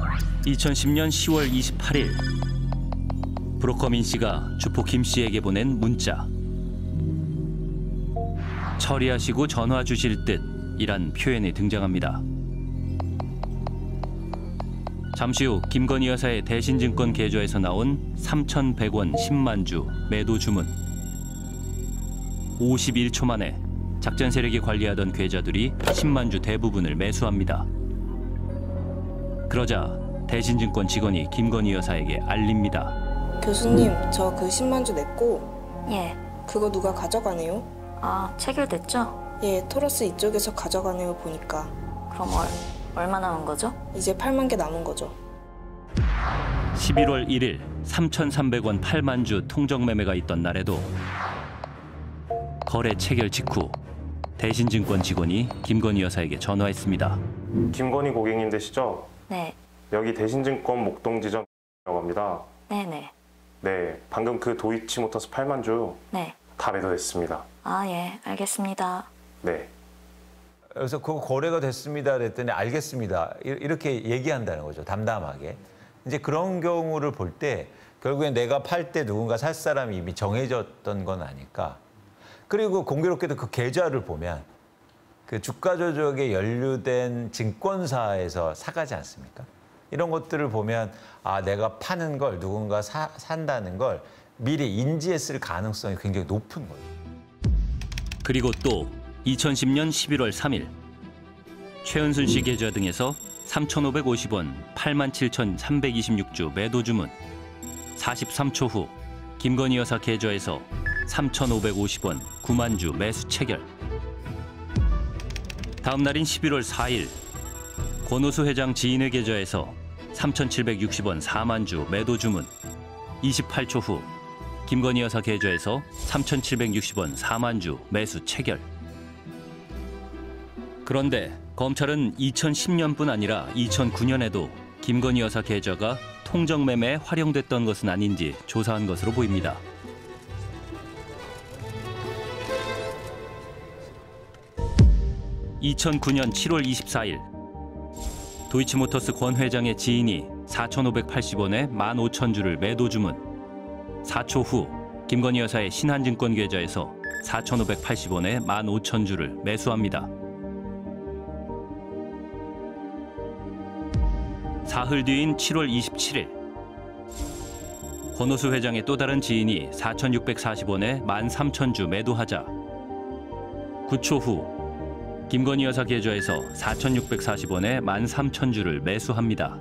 2010년 10월 28일 브로커 민 씨가 주포 김 씨에게 보낸 문자. 처리하시고 전화 주실 듯이란 표현이 등장합니다. 잠시 후 김건희 여사의 대신증권 계좌에서 나온 3,100원 10만 주 매도 주문. 51초 만에 작전 세력이 관리하던 계좌들이 10만 주 대부분을 매수합니다. 그러자 대신증권 직원이 김건희 여사에게 알립니다. 교수님, 저 그 10만 주 냈고 예. 그거 누가 가져가네요? 아, 체결됐죠? 예, 토러스 이쪽에서 가져가네요 보니까. 그럼 얼마 남은 거죠? 이제 8만 개 남은 거죠. 11월 1일 3,300원 8만 주 통정 매매가 있던 날에도 거래 체결 직후 대신증권 직원이 김건희 여사에게 전화했습니다. 김건희 고객님 되시죠? 네. 여기 대신증권 목동지점이라고 합니다. 네네. 네, 방금 그 도이치모터스 8만 주 네. 다 매도됐습니다. 아, 예. 알겠습니다. 네. 그래서 그거 거래가 됐습니다 그랬더니 알겠습니다. 이렇게 얘기한다는 거죠. 담담하게. 이제 그런 경우를 볼 때 결국엔 내가 팔 때 누군가 살 사람이 이미 정해졌던 건 아닐까. 그리고 공교롭게도 그 계좌를 보면 그 주가 조작에 연루된 증권사에서 사가지 않습니까? 이런 것들을 보면 아, 내가 파는 걸 누군가 산다는 걸 미리 인지했을 가능성이 굉장히 높은 거예요. 그리고 또 2010년 11월 3일 최은순 씨 계좌 등에서 3,550원 87,326주 매도 주문. 43초 후 김건희 여사 계좌에서 3,550원 9만 주 매수 체결. 다음 날인 11월 4일 권오수 회장 지인의 계좌에서 3,760원 4만 주 매도 주문. 28초 후 김건희 여사 계좌에서 3,760원 4만 주 매수 체결. 그런데 검찰은 2010년뿐 아니라 2009년에도 김건희 여사 계좌가 통정 매매에 활용됐던 것은 아닌지 조사한 것으로 보입니다. (2009년 7월 24일) 도이치모터스 권 회장의 지인이 4,580원에 15,000주를 매도 주문. 4초 후 김건희 여사의 신한증권 계좌에서 4,580원에 15,000주를 매수합니다. 사흘 뒤인 7월 27일 권오수 회장의 또 다른 지인이 4,640원에 13,000주 매도하자 9초 후 김건희 여사 계좌에서 4,640원에 13,000주를 매수합니다.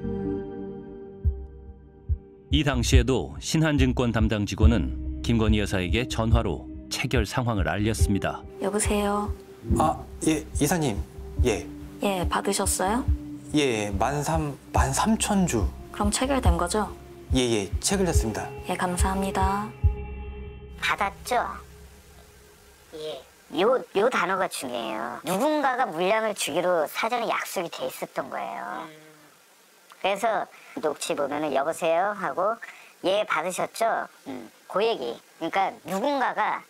이 당시에도 신한증권 담당 직원은 김건희 여사에게 전화로 체결 상황을 알렸습니다. 여보세요? 아, 예, 이사님. 예. 예, 받으셨어요? 예, 13,000주. 그럼 체결된 거죠? 예, 체결됐습니다. 예, 감사합니다. 받았죠? 예. 요 단어가 중요해요. 누군가가 물량을 주기로 사전에 약속이 돼 있었던 거예요. 그래서 녹취 보면은 여보세요 하고 예 받으셨죠? 그 얘기. 그러니까 누군가가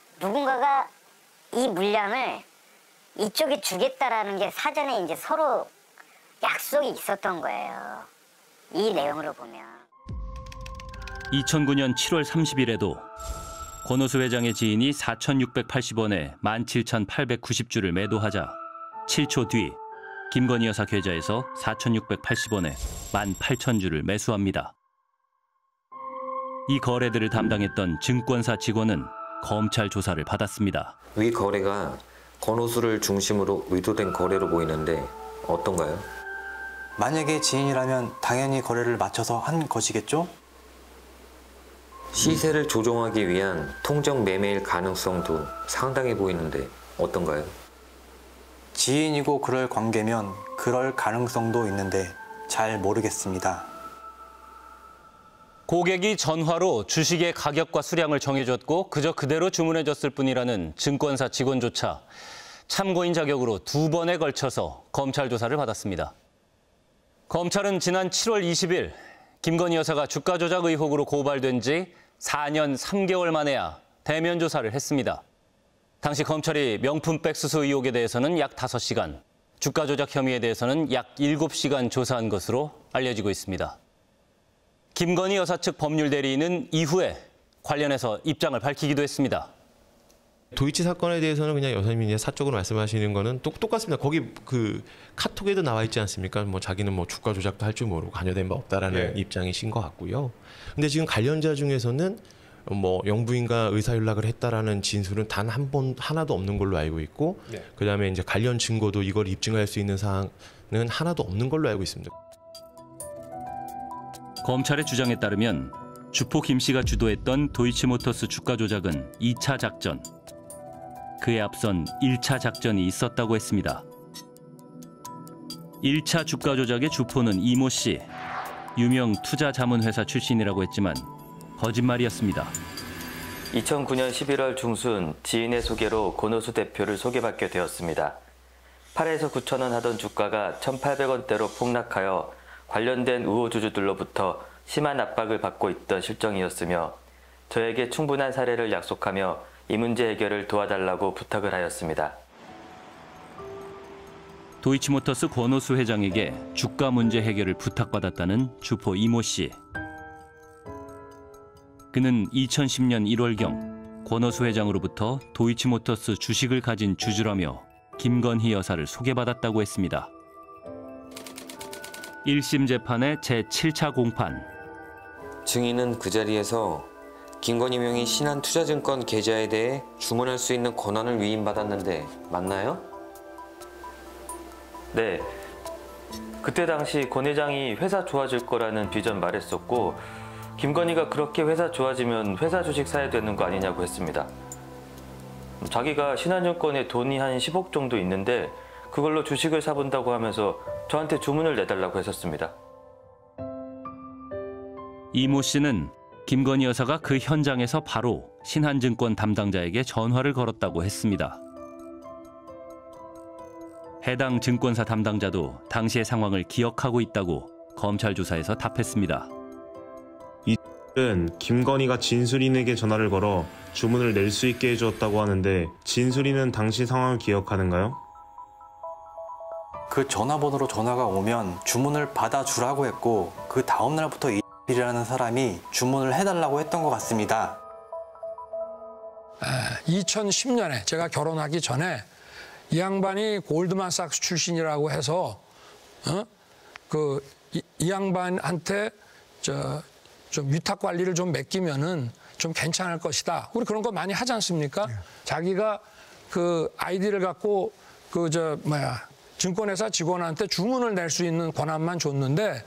이 물량을 이쪽에 주겠다라는 게 사전에 이제 서로 약속이 있었던 거예요. 이 내용으로 보면. 2009년 7월 30일에도 권오수 회장의 지인이 4,680원에 17,890주를 매도하자 7초 뒤 김건희 여사 계좌에서 4,680원에 18,000주를 매수합니다. 이 거래들을 담당했던 증권사 직원은 검찰 조사를 받았습니다. 위 거래가 권오수를 중심으로 의도된 거래로 보이는데 어떤가요? 만약에 지인이라면 당연히 거래를 맞춰서 한 것이겠죠? 시세를 조정하기 위한 통정 매매일 가능성도 상당해 보이는데 어떤가요? 지인이고 그럴 관계면 그럴 가능성도 있는데 잘 모르겠습니다. 고객이 전화로 주식의 가격과 수량을 정해줬고 그저 그대로 주문해줬을 뿐이라는 증권사 직원조차 참고인 자격으로 2번에 걸쳐서 검찰 조사를 받았습니다. 검찰은 지난 7월 20일 김건희 여사가 주가 조작 의혹으로 고발된 지 4년 3개월 만에야 대면 조사를 했습니다. 당시 검찰이 명품백 수수 의혹에 대해서는 약 5시간, 주가 조작 혐의에 대해서는 약 7시간 조사한 것으로 알려지고 있습니다. 김건희 여사 측 법률 대리인은 이후에 관련해서 입장을 밝히기도 했습니다. 도이치 사건에 대해서는 그냥 여사님이 이제 사적으로 말씀하시는 거는 똑같습니다. 거기 그 카톡에도 나와 있지 않습니까? 뭐 자기는 뭐 주가 조작도 할 줄 모르고 관여된 바 없다라는 입장이신 것 같고요. 근데 지금 관련자 중에서는 뭐 영부인과 의사연락을 했다라는 진술은 단 한 번 하나도 없는 걸로 알고 있고, 그다음에 이제 관련 증거도 이걸 입증할 수 있는 사항은 하나도 없는 걸로 알고 있습니다. 검찰의 주장에 따르면 주포 김 씨가 주도했던 도이치모터스 주가 조작은 2차 작전. 그에 앞선 1차 작전이 있었다고 했습니다. 1차 주가 조작의 주포는 이모 씨, 유명 투자 자문회사 출신이라고 했지만 거짓말이었습니다. 2009년 11월 중순 지인의 소개로 권오수 대표를 소개받게 되었습니다. 8에서 9천 원 하던 주가가 1,800원대로 폭락하여 관련된 우호주주들로부터 심한 압박을 받고 있던 실정이었으며 저에게 충분한 사례를 약속하며 이 문제 해결을 도와달라고 부탁을 하였습니다. 도이치모터스 권오수 회장에게 주가 문제 해결을 부탁받았다는 주포 이모 씨. 그는 2010년 1월경 권오수 회장으로부터 도이치모터스 주식을 가진 주주라며 김건희 여사를 소개받았다고 했습니다. 1심 재판의 제7차 공판. 증인은 그 자리에서 김건희 명의 신한투자증권 계좌에 대해 주문할 수 있는 권한을 위임받았는데 맞나요? 네. 그때 당시 권 회장이 회사 좋아질 거라는 비전 말했었고 김건희가 그렇게 회사 좋아지면 회사 주식 사야 되는 거 아니냐고 했습니다. 자기가 신한증권에 돈이 한 10억 정도 있는데 그걸로 주식을 사본다고 하면서 저한테 주문을 내달라고 했었습니다. 이모 씨는 김건희 여사가 그 현장에서 바로 신한증권 담당자에게 전화를 걸었다고 했습니다. 해당 증권사 담당자도 당시의 상황을 기억하고 있다고 검찰 조사에서 답했습니다. 이는 김건희가 진술인에게 전화를 걸어 주문을 낼 수 있게 해주었다고 하는데 진술인은 당시 상황을 기억하는가요? 그 전화번호로 전화가 오면 주문을 받아주라고 했고 그 다음 날부터 이라는 사람이 주문을 해달라고 했던 것 같습니다. 2010년에 제가 결혼하기 전에 이 양반이 골드만삭스 출신이라고 해서 이 양반한테 좀 위탁 관리를 좀 맡기면은 좀 괜찮을 것이다. 우리 그런 거 많이 하지 않습니까? 자기가 그 아이디를 갖고 증권회사 직원한테 주문을 낼 수 있는 권한만 줬는데.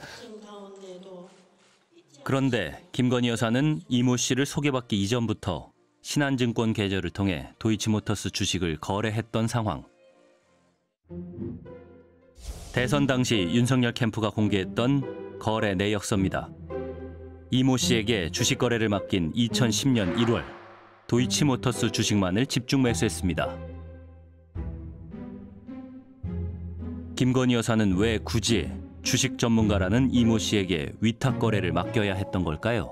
그런데 김건희 여사는 이모 씨를 소개받기 이전부터 신한증권 계좌를 통해 도이치모터스 주식을 거래했던 상황. 대선 당시 윤석열 캠프가 공개했던 거래 내역서입니다. 이모 씨에게 주식 거래를 맡긴 2010년 1월 도이치모터스 주식만을 집중 매수했습니다. 김건희 여사는 왜 굳이 주식 전문가라는 이모 씨에게 위탁 거래를 맡겨야 했던 걸까요?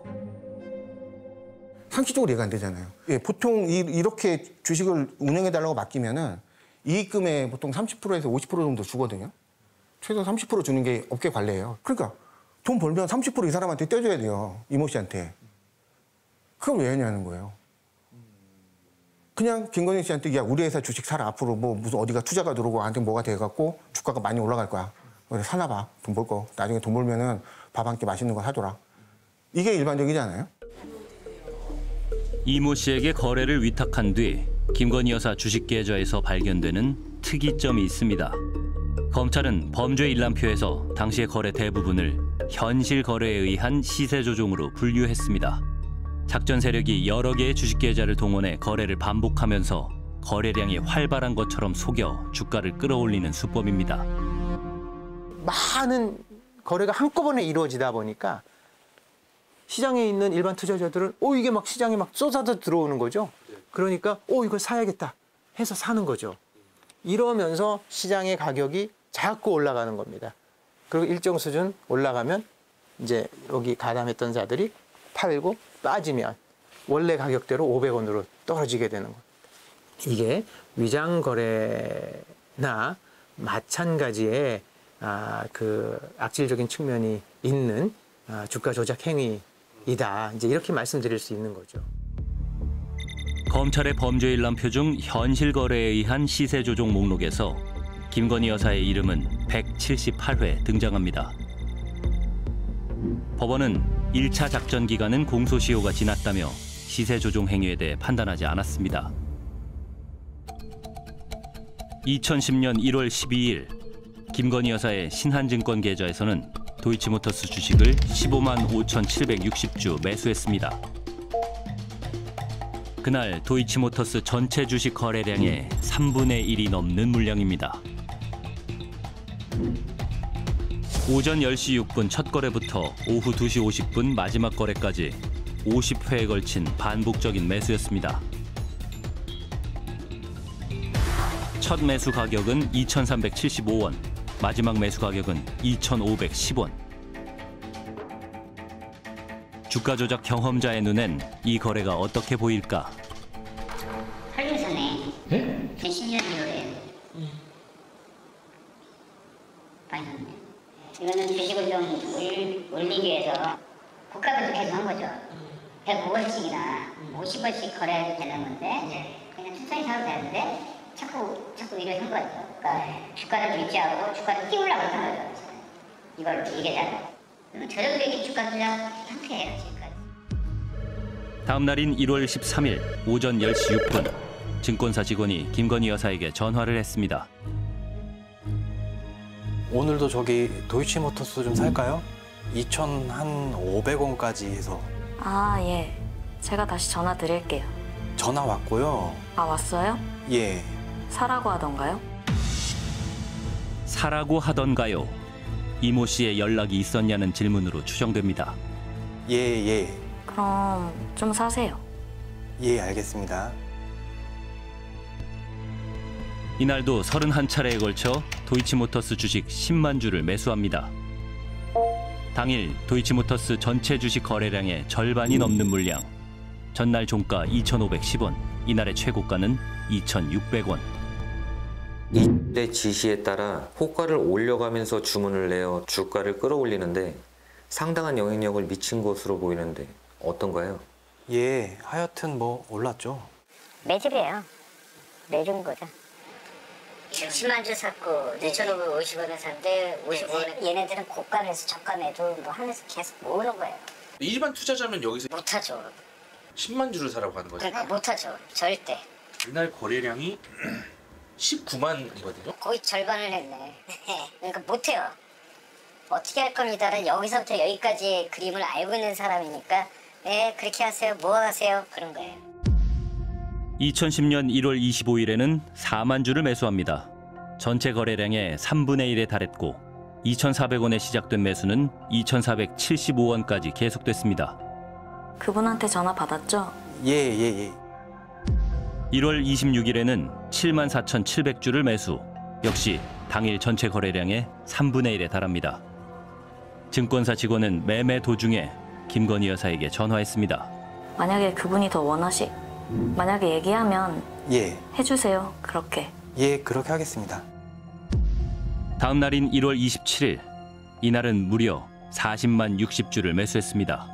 상식적으로 이해가 안 되잖아요. 보통 이렇게 주식을 운영해달라고 맡기면은 이익금의 보통 30%에서 50% 정도 주거든요. 최소 30% 주는 게 업계 관례예요. 그러니까 돈 벌면 30% 이 사람한테 떼줘야 돼요. 이모 씨한테. 그걸 왜 하냐는 거예요. 그냥 김건희 씨한테 야 우리 회사 주식 사라. 앞으로 뭐 무슨 어디가 투자가 들어오고 한테 뭐가 돼갖고 주가가 많이 올라갈 거야. 그래 사나 봐. 돈 벌 거. 나중에 돈 벌면은 밥 한 끼 맛있는 거 사줘라. 이게 일반적이지 않아요? 이모 씨에게 거래를 위탁한 뒤 김건희 여사 주식 계좌에서 발견되는 특이점이 있습니다. 검찰은 범죄 일람표에서 당시의 거래 대부분을 현실 거래에 의한 시세 조종으로 분류했습니다. 작전 세력이 여러 개의 주식 계좌를 동원해 거래를 반복하면서 거래량이 활발한 것처럼 속여 주가를 끌어올리는 수법입니다. 많은 거래가 한꺼번에 이루어지다 보니까 시장에 있는 일반 투자자들은 이게 막 시장에 막 쏟아져 들어오는 거죠. 그러니까 이걸 사야겠다 해서 사는 거죠. 이러면서 시장의 가격이 자꾸 올라가는 겁니다. 그리고 일정 수준 올라가면 이제 여기 가담했던 자들이 팔고 빠지면 원래 가격대로 500원으로 떨어지게 되는 겁니다. 이게 위장 거래나 마찬가지의 그 악질적인 측면이 있는 주가 조작 행위이다. 이제 이렇게 말씀드릴 수 있는 거죠. 검찰의 범죄 일람표 중 현실 거래에 의한 시세 조종 목록에서 김건희 여사의 이름은 178회 등장합니다. 법원은 1차 작전 기간은 공소시효가 지났다며 시세 조종 행위에 대해 판단하지 않았습니다. 2010년 1월 12일 김건희 여사의 신한증권 계좌에서는 도이치모터스 주식을 15만 5,760주 매수했습니다. 그날 도이치모터스 전체 주식 거래량의 3분의 1이 넘는 물량입니다. 오전 10시 6분 첫 거래부터 오후 2시 50분 마지막 거래까지 50회에 걸친 반복적인 매수였습니다. 첫 매수 가격은 2,375원, 마지막 매수 가격은 2,510원. 주가 조작 경험자의 눈엔 이 거래가 어떻게 보일까? 8년 전에 예? 10년 이후에 빠졌네. 이거는 주식을 좀 올리기 위해서 국가도 계속 한 거죠. 105원씩이나 50원씩 거래해도 되는 건데 그냥 천천히 사도 되는데 자꾸 이걸 한 거죠. 그러니까 주가를 유지하고 주가를 띄우려고 한 거죠. 이걸로 이게 잘 저렴되게 주가 조작 상태예요 지금까지. 다음 날인 1월 13일 오전 10시 6분 증권사 직원이 김건희 여사에게 전화를 했습니다. 오늘도 저기 도이치모터스 좀 살까요? 2,500원까지 해서. 아, 예. 제가 다시 전화 드릴게요. 전화 왔고요. 아, 왔어요? 예. 사라고 하던가요? 사라고 하던가요? 이모 씨의 연락이 있었냐는 질문으로 추정됩니다. 예. 그럼 좀 사세요. 예, 알겠습니다. 이날도 31차례에 걸쳐 도이치모터스 주식 10만 주를 매수합니다. 당일 도이치모터스 전체 주식 거래량의 절반이 넘는 물량. 전날 종가 2,510원, 이날의 최고가는 2,600원. 이때 지시에 따라 호가를 올려가면서 주문을 내어 주가를 끌어올리는데 상당한 영향력을 미친 것으로 보이는데 어떤가요? 예, 하여튼 뭐 올랐죠. 매집이에요. 매준 거죠. 10만 주 샀고 2,550원에 샀는데 50원. 얘네들은 고가 매수, 저가 매도 뭐 하면서 계속 모으는 거예요. 일반 투자자면 여기서 못하죠. 10만 주를 사라고 하는 거죠? 그러니까 못하죠. 절대. 이날 거래량이 19만이거든요? 거의 절반을 했네. 그러니까 못해요. 어떻게 할 겁니다는 여기서부터 여기까지 그림을 알고 있는 사람이니까 네, 그렇게 하세요. 뭐 하세요? 그런 거예요. 2010년 1월 25일에는 4만 주를 매수합니다. 전체 거래량의 3분의 1에 달했고 2,400원에 시작된 매수는 2,475원까지 계속됐습니다. 그분한테 전화 받았죠? 예. 1월 26일에는 74,700주를 매수. 역시 당일 전체 거래량의 3분의 1에 달합니다. 증권사 직원은 매매 도중에 김건희 여사에게 전화했습니다. 만약에 그분이 더 만약에 얘기하면 예. 해주세요. 그렇게. 예, 그렇게 하겠습니다. 다음 날인 1월 27일, 이날은 무려 40만 60주를 매수했습니다.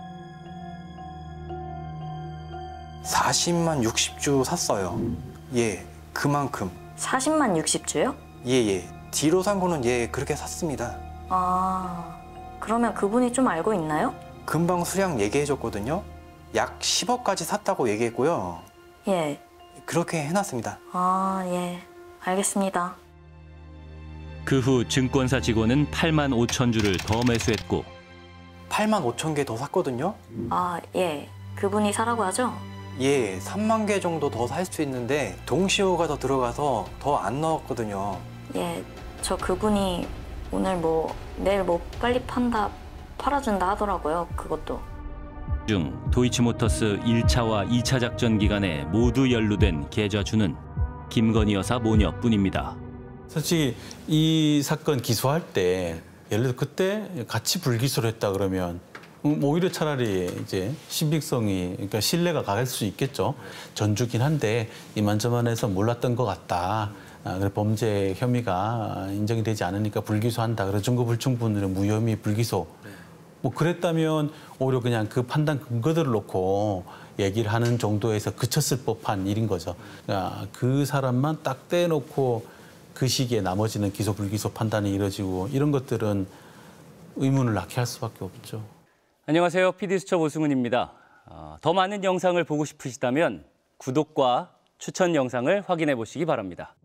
40만 60주 샀어요. 예, 그만큼. 40만 60주요? 예. 뒤로 산 거는 예, 그렇게 샀습니다. 아, 그러면 그분이 좀 알고 있나요? 금방 수량 얘기해줬거든요. 약 10억까지 샀다고 얘기했고요. 예. 그렇게 해놨습니다. 아, 예. 알겠습니다. 그 후 증권사 직원은 8만 5천 주를 더 매수했고 8만 5천 개 더 샀거든요. 아, 예. 그분이 사라고 하죠? 예, 3만 개 정도 더 살 수 있는데 동시호가 더 들어가서 더 안 넣었거든요. 예, 저 그분이 오늘 내일 빨리 팔아준다 하더라고요. 그것도. 중 도이치모터스 1차와 2차 작전 기간에 모두 연루된 계좌주는 김건희 여사 모녀뿐입니다. 솔직히 이 사건 기소할 때 예를 들어 그때 같이 불기소를 했다 그러면 오히려 차라리 이제 신빙성이 그러니까 신뢰가 갈 수 있겠죠. 전주긴 한데 이만저만해서 몰랐던 것 같다. 범죄 혐의가 인정이 되지 않으니까 불기소한다. 그래서 증거 불충분으로 무혐의 불기소. 뭐 그랬다면 오히려 그냥 그 판단 근거들을 놓고 얘기를 하는 정도에서 그쳤을 법한 일인 거죠. 그러니까 그 사람만 딱 떼놓고 그 시기에 나머지는 기소 불기소 판단이 이루어지고 이런 것들은 의문을 낳게 할 수밖에 없죠. 안녕하세요. PD수첩 오승훈입니다. 더 많은 영상을 보고 싶으시다면 구독과 추천 영상을 확인해 보시기 바랍니다.